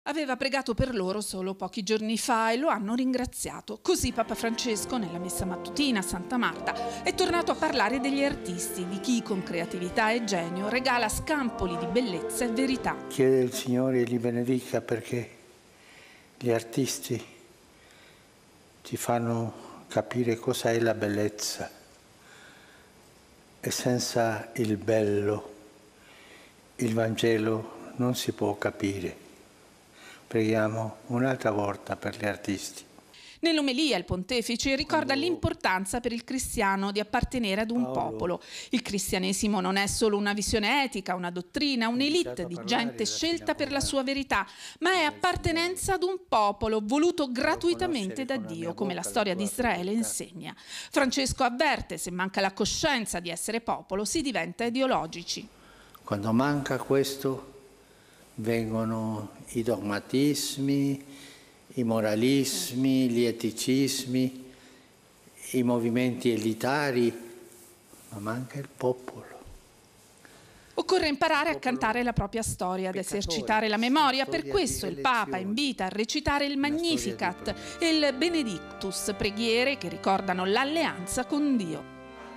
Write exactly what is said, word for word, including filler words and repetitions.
Aveva pregato per loro solo pochi giorni fa e lo hanno ringraziato. Così Papa Francesco, nella messa mattutina a Santa Marta, è tornato a parlare degli artisti, di chi con creatività e genio regala scampoli di bellezza e verità. Chiede il Signore li benedica perché gli artisti ci fanno capire cosa è la bellezza e senza il bello il Vangelo non si può capire. Preghiamo un'altra volta per gli artisti. Nell'omelia il pontefice ricorda l'importanza per il cristiano di appartenere ad un popolo. Il cristianesimo non è solo una visione etica, una dottrina, un'elite di gente scelta per la sua verità, ma è appartenenza ad un popolo voluto gratuitamente da Dio, come la storia di Israele insegna. Francesco avverte: se manca la coscienza di essere popolo, si diventa ideologici. Quando manca questo, vengono i dogmatismi, i moralismi, gli eticismi, i movimenti elitari, ma manca il popolo. Occorre imparare a cantare la propria storia, ad esercitare la memoria. Per questo il Papa invita a recitare il Magnificat e il Benedictus, preghiere che ricordano l'alleanza con Dio.